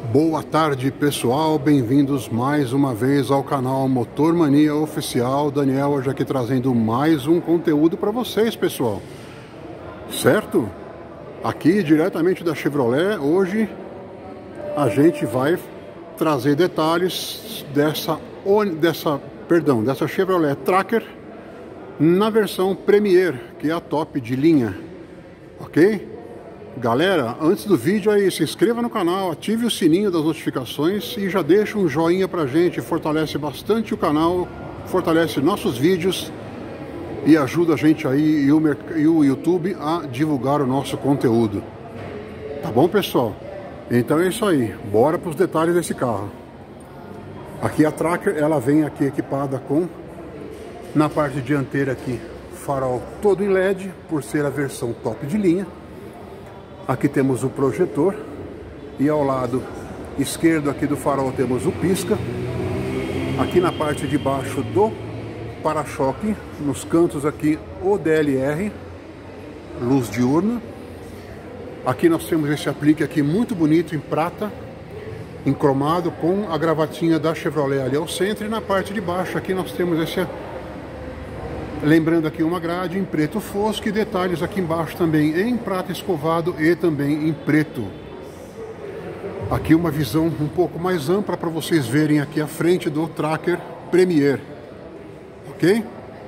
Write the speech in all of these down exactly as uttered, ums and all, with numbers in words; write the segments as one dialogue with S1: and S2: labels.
S1: Boa tarde, pessoal, bem-vindos mais uma vez ao canal Motor Mania Oficial. Daniel hoje aqui trazendo mais um conteúdo para vocês, pessoal, certo? Aqui diretamente da Chevrolet, hoje a gente vai trazer detalhes dessa, dessa, perdão, dessa Chevrolet Tracker na versão Premier, que é a top de linha, ok? Galera, antes do vídeo aí, se inscreva no canal, ative o sininho das notificações e já deixa um joinha pra gente, fortalece bastante o canal, fortalece nossos vídeos e ajuda a gente aí e o, e o YouTube a divulgar o nosso conteúdo. Tá bom, pessoal? Então é isso aí, bora para os detalhes desse carro. Aqui a Tracker, ela vem aqui equipada com, na parte dianteira aqui, farol todo em L E D, por ser a versão top de linha. Aqui temos o projetor e ao lado esquerdo aqui do farol temos o pisca. Aqui na parte de baixo do para-choque, nos cantos aqui o D L R, luz diurna. Aqui nós temos esse aplique aqui muito bonito em prata, em cromado, com a gravatinha da Chevrolet ali ao centro. E na parte de baixo aqui nós temos esse, lembrando aqui, uma grade em preto fosco e detalhes aqui embaixo também em prata escovado e também em preto. Aqui uma visão um pouco mais ampla para vocês verem aqui a frente do Tracker Premier, ok?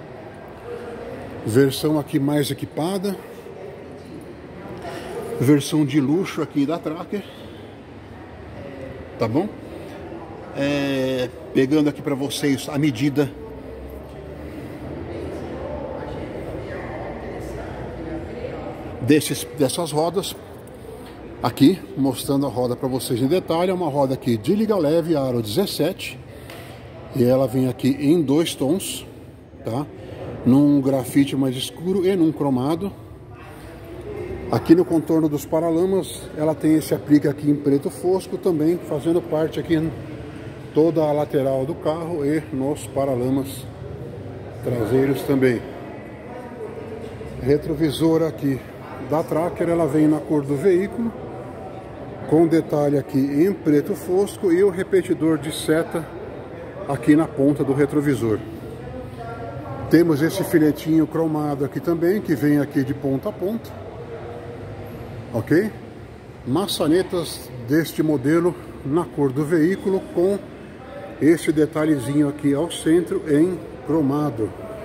S1: Versão aqui mais equipada, versão de luxo aqui da Tracker, tá bom? É, pegando aqui para vocês a medida Desses, dessas rodas aqui, mostrando a roda para vocês em detalhe. É uma roda aqui de liga leve, aro dezessete, e ela vem aqui em dois tons, tá? Num grafite mais escuro e num cromado. Aqui no contorno dos paralamas ela tem esse aplique aqui em preto fosco também, fazendo parte aqui em toda a lateral do carro e nos paralamas traseiros também. Retrovisor aqui da Tracker, ela vem na cor do veículo, com detalhe aqui em preto fosco, e o repetidor de seta aqui na ponta do retrovisor. Temos esse filetinho cromado aqui também, que vem aqui de ponta a ponta, ok? Maçanetas deste modelo na cor do veículo, com esse detalhezinho aqui ao centro em cromado.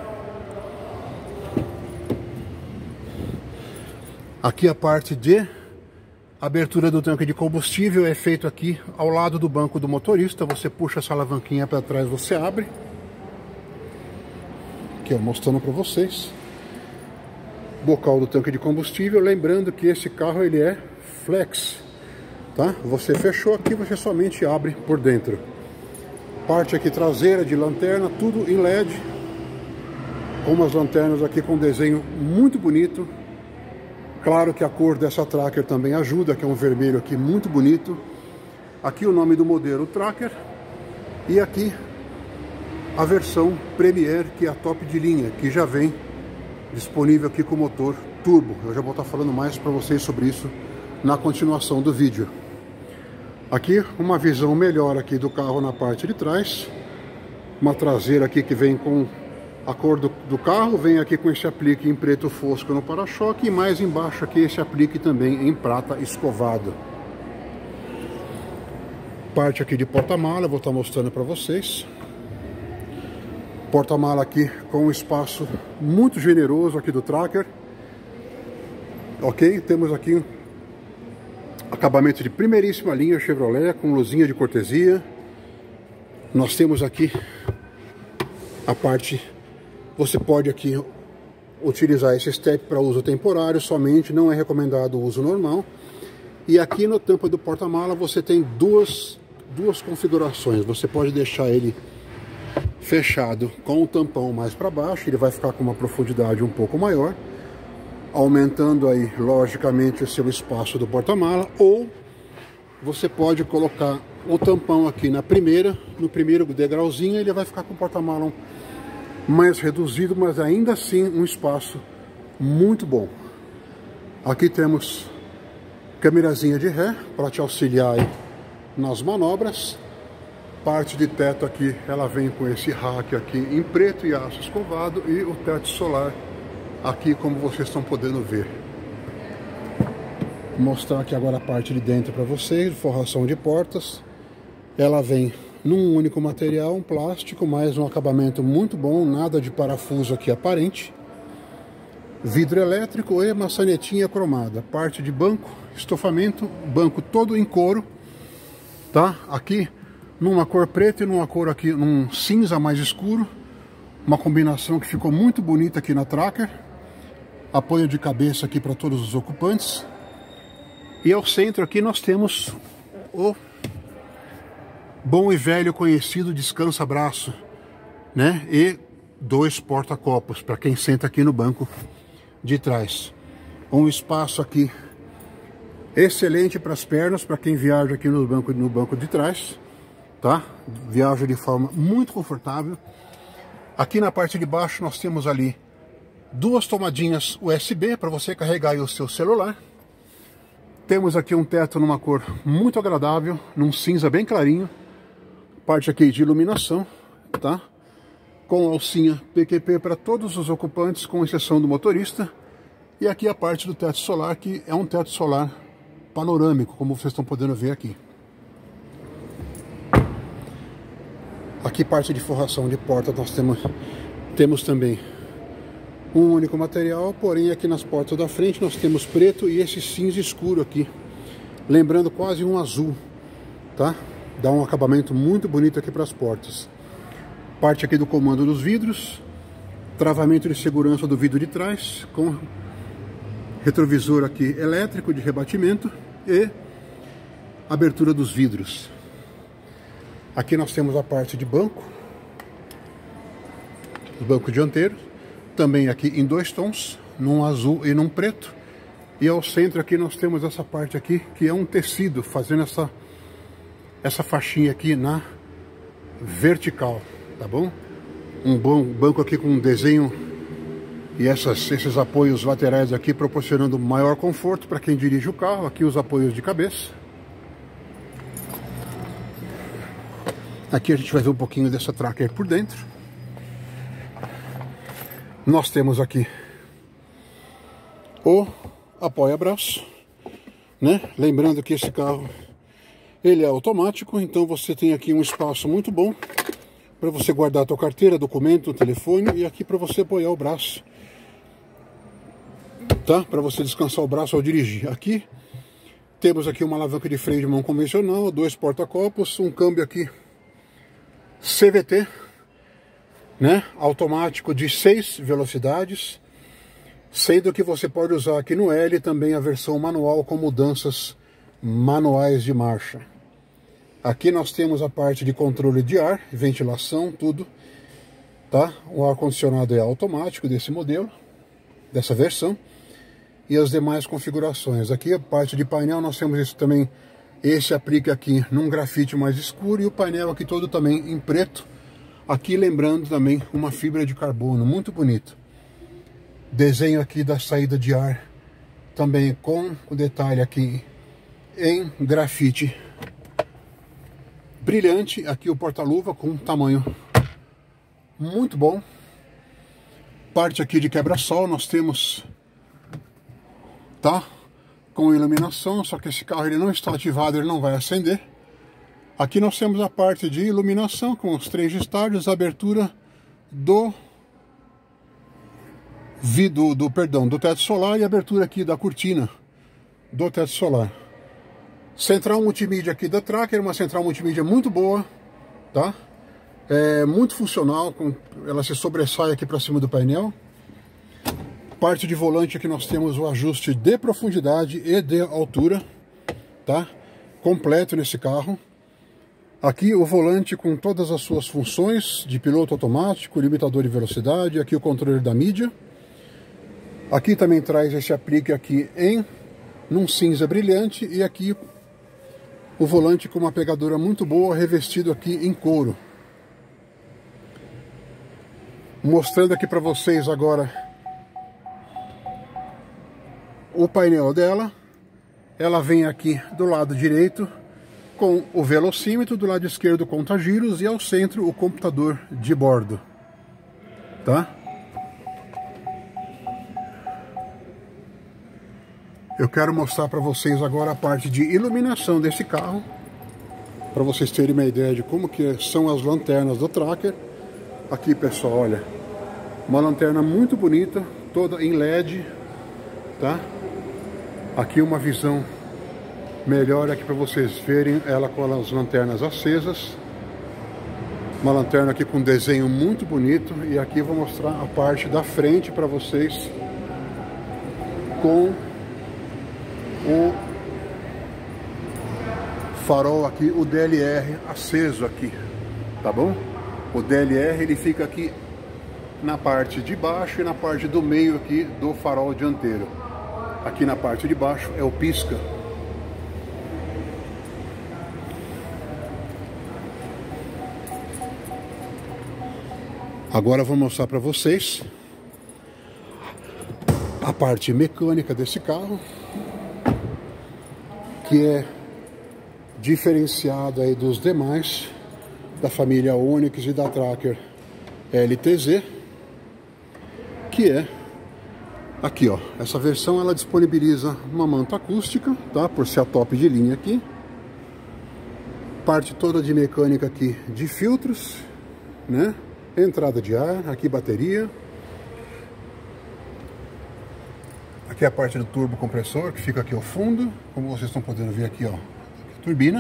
S1: Aqui a parte de abertura do tanque de combustível é feito aqui ao lado do banco do motorista. Você puxa essa alavanquinha para trás, você abre. Aqui, ó, mostrando para vocês. Bocal do tanque de combustível. Lembrando que esse carro ele é flex, tá? Você fechou aqui, você somente abre por dentro. Parte aqui traseira de lanterna, tudo em L E D. Com umas lanternas aqui com desenho muito bonito. Claro que a cor dessa Tracker também ajuda, que é um vermelho aqui muito bonito. Aqui o nome do modelo Tracker. E aqui a versão Premier, que é a top de linha, que já vem disponível aqui com motor turbo. Eu já vou estar falando mais para vocês sobre isso na continuação do vídeo. Aqui uma visão melhor aqui do carro na parte de trás. Uma traseira aqui que vem com a cor do, do carro, vem aqui com esse aplique em preto fosco no para-choque, e mais embaixo aqui esse aplique também em prata escovado. Parte aqui de porta-mala, vou estar mostrando para vocês. Porta-mala aqui com um espaço muito generoso aqui do Tracker, ok? Temos aqui acabamento de primeiríssima linha Chevrolet, com luzinha de cortesia. Nós temos aqui a parte... Você pode aqui utilizar esse step para uso temporário somente, não é recomendado o uso normal. E aqui na tampa do porta-mala você tem duas, duas configurações. Você pode deixar ele fechado com o tampão mais para baixo, ele vai ficar com uma profundidade um pouco maior, aumentando aí logicamente o seu espaço do porta-mala. Ou você pode colocar o tampão aqui na primeira, no primeiro degrauzinho, ele vai ficar com o porta-mala mais reduzido, mas ainda assim um espaço muito bom. Aqui temos câmerazinha de ré para te auxiliar aí nas manobras. Parte de teto aqui, ela vem com esse rack aqui em preto e aço escovado, e o teto solar aqui, como vocês estão podendo ver. Vou mostrar aqui agora a parte de dentro para vocês, forração de portas. Ela vem num único material, um plástico, mais um acabamento muito bom, nada de parafuso aqui aparente. Vidro elétrico e maçanetinha cromada. Parte de banco, estofamento, banco todo em couro, tá? Aqui numa cor preta e numa cor aqui, num cinza mais escuro. Uma combinação que ficou muito bonita aqui na Tracker. Apoio de cabeça aqui para todos os ocupantes. E ao centro aqui nós temos o bom e velho conhecido descansa-braço, né? E dois porta-copos para quem senta aqui no banco de trás. Um espaço aqui excelente para as pernas, para quem viaja aqui no banco, no banco de trás, tá? Viaja de forma muito confortável. Aqui na parte de baixo nós temos ali duas tomadinhas U S B para você carregar aí o seu celular. Temos aqui um teto numa cor muito agradável, num cinza bem clarinho. Parte aqui de iluminação, tá? Com alcinha P Q P para todos os ocupantes, com exceção do motorista. E aqui a parte do teto solar, que é um teto solar panorâmico, como vocês estão podendo ver aqui. Aqui parte de forração de porta, nós temos, temos também um único material, porém aqui nas portas da frente nós temos preto e esse cinza escuro aqui, lembrando quase um azul, tá? Dá um acabamento muito bonito aqui para as portas. Parte aqui do comando dos vidros, travamento de segurança do vidro de trás, com retrovisor aqui elétrico de rebatimento e abertura dos vidros. Aqui nós temos a parte de banco, o banco dianteiro, também aqui em dois tons, num azul e num preto. E ao centro aqui nós temos essa parte aqui, que é um tecido, fazendo essa, essa faixinha aqui na vertical, tá bom? Um bom banco aqui com um desenho e essas, esses apoios laterais aqui, proporcionando maior conforto para quem dirige o carro. Aqui os apoios de cabeça. Aqui a gente vai ver um pouquinho dessa Tracker por dentro. Nós temos aqui o apoia-braço, né? Lembrando que esse carro ele é automático, então você tem aqui um espaço muito bom para você guardar a tua carteira, documento, telefone, e aqui para você apoiar o braço, tá? Para você descansar o braço ao dirigir. Aqui temos aqui uma alavanca de freio de mão convencional, dois porta-copos, um câmbio aqui C V T, né? Automático de seis velocidades, sendo que você pode usar aqui no L também a versão manual com mudanças manuais de marcha. Aqui nós temos a parte de controle de ar, ventilação, tudo, tá? O ar-condicionado é automático desse modelo, dessa versão, e as demais configurações. Aqui a parte de painel nós temos esse também, esse aplique aqui num grafite mais escuro, e o painel aqui todo também em preto. Aqui lembrando também uma fibra de carbono, muito bonito. Desenho aqui da saída de ar, também com o detalhe aqui em grafite brilhante. Aqui o porta-luva com um tamanho muito bom. Parte aqui de quebra-sol nós temos, tá? Com iluminação, só que esse carro ele não está ativado, ele não vai acender. Aqui nós temos a parte de iluminação com os três estágios, a abertura do vidro, do, perdão, do teto solar, e a abertura aqui da cortina do teto solar. Central multimídia aqui da Tracker, uma central multimídia muito boa, tá? É muito funcional, com, ela se sobressai aqui para cima do painel. Parte de volante aqui nós temos o ajuste de profundidade e de altura, tá? Completo nesse carro. Aqui o volante com todas as suas funções de piloto automático, limitador de velocidade, aqui o controle da mídia. Aqui também traz esse aplique aqui em num cinza brilhante, e aqui o volante com uma pegadura muito boa, revestido aqui em couro. Mostrando aqui para vocês agora o painel dela. Ela vem aqui do lado direito com o velocímetro, do lado esquerdo o conta-giros e ao centro o computador de bordo, tá? Eu quero mostrar para vocês agora a parte de iluminação desse carro, para vocês terem uma ideia de como que são as lanternas do Tracker. Aqui, pessoal, olha, uma lanterna muito bonita, toda em L E D, tá? Aqui uma visão melhor aqui para vocês verem ela com as lanternas acesas. Uma lanterna aqui com desenho muito bonito. E aqui eu vou mostrar a parte da frente para vocês com o farol aqui, o D L R aceso aqui, tá bom? O D L R ele fica aqui na parte de baixo e na parte do meio aqui do farol dianteiro. Aqui na parte de baixo é o pisca. Agora eu vou mostrar para vocês a parte mecânica desse carro, que é diferenciado aí dos demais da família Onix e da Tracker L T Z, que é aqui, ó. Essa versão ela disponibiliza uma manta acústica, tá? Por ser a top de linha aqui. Parte toda de mecânica aqui de filtros, né? Entrada de ar, aqui bateria. Aqui é a parte do turbo compressor, que fica aqui ao fundo, como vocês estão podendo ver aqui, ó, turbina.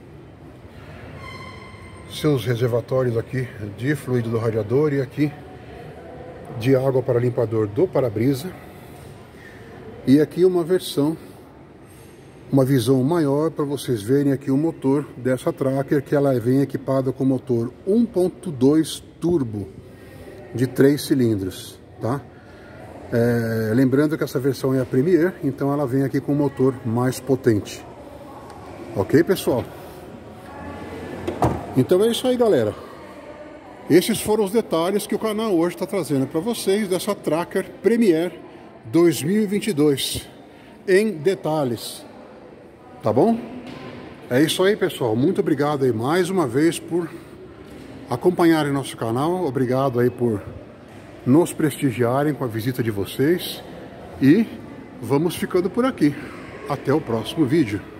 S1: Seus reservatórios aqui de fluido do radiador e aqui de água para limpador do para-brisa. E aqui uma versão, uma visão maior para vocês verem aqui o motor dessa Tracker, que ela vem equipada com motor um ponto dois turbo de três cilindros, tá? É, lembrando que essa versão é a Premier, então ela vem aqui com um motor mais potente. Ok, pessoal? Então é isso aí, galera. Esses foram os detalhes que o canal hoje está trazendo para vocês dessa Tracker Premier dois mil e vinte e dois em detalhes, tá bom? É isso aí, pessoal. Muito obrigado aí mais uma vez por acompanharem nosso canal. Obrigado aí por nos prestigiarem com a visita de vocês. E vamos ficando por aqui. Até o próximo vídeo.